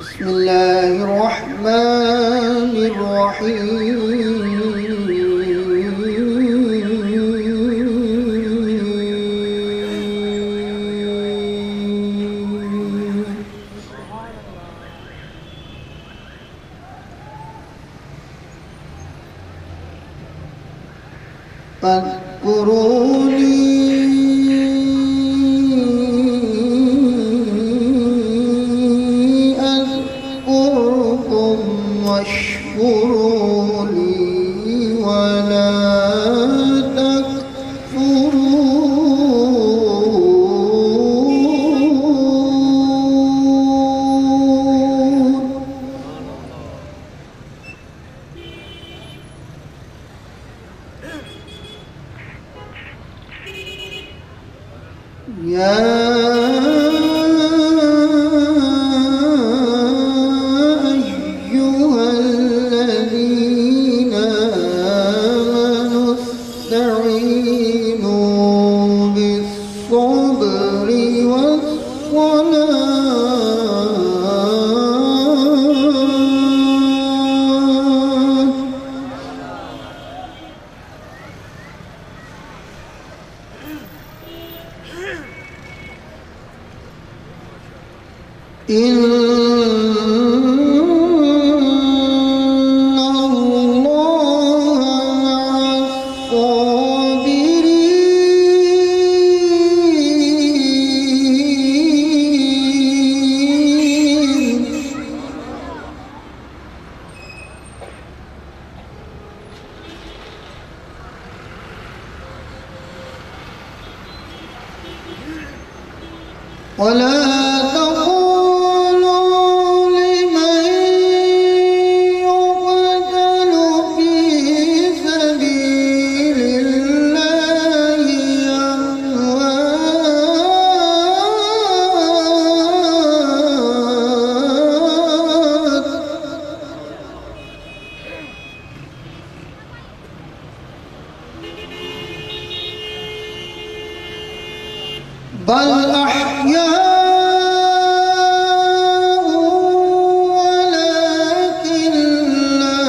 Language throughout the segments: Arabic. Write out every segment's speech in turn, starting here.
بسم الله الرحمن الرحيم. فاذكروني أذكركم واشكروا لي ولا تكفرون. يا أيها الذين آمنوا استعينوا بالصبر والصلاة إن الله مع الصابرين. ولا تقولوا لمن يقتل في سبيل الله أموات بل أحياء ولكن لا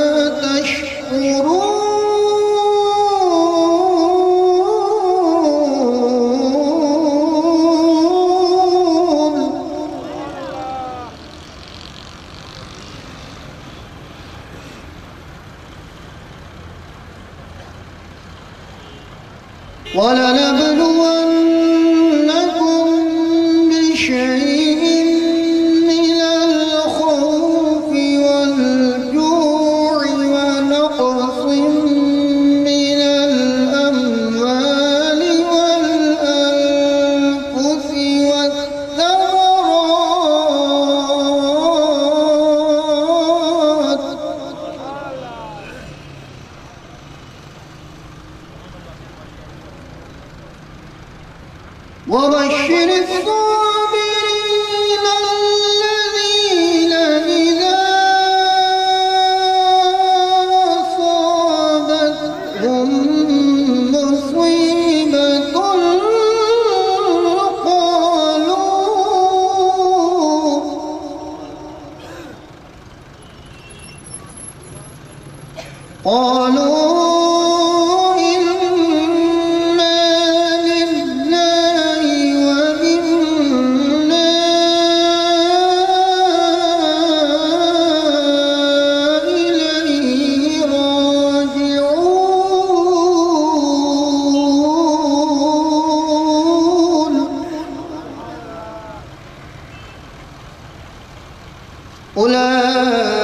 تشعرون. ولنبلونكم بشيء من الخوف والجوع ونقص من الأموال والأنفس والثمرات وبشر الصابرين الذين إذا أصابتهم مصيبة قالوا إنا لله وإنا إليه راجعون. أولئك